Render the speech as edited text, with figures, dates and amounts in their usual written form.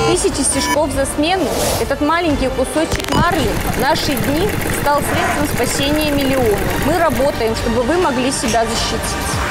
1000 стежков за смену этот маленький кусочек марли в наши дни стал средством спасения миллионов. Мы работаем, чтобы вы могли себя защитить.